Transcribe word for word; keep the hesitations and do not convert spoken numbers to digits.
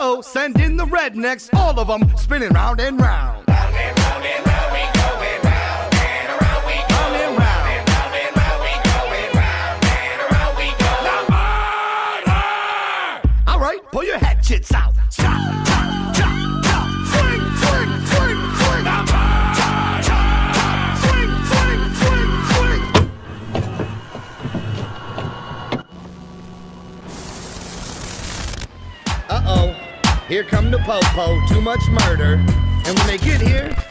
Uh-oh, send in the rednecks, all of them spinning round and round. Round and round and round we going round and around we go. Round and round. Round and round we going round and around we go. All right, pull your hatchets out. Chop, chop, chop, chop. Swing, swing, swing, swing. Chop, chop, chop. Swing, swing, swing, swing. Uh-oh, here come the po-po, too much murder. And when they get here,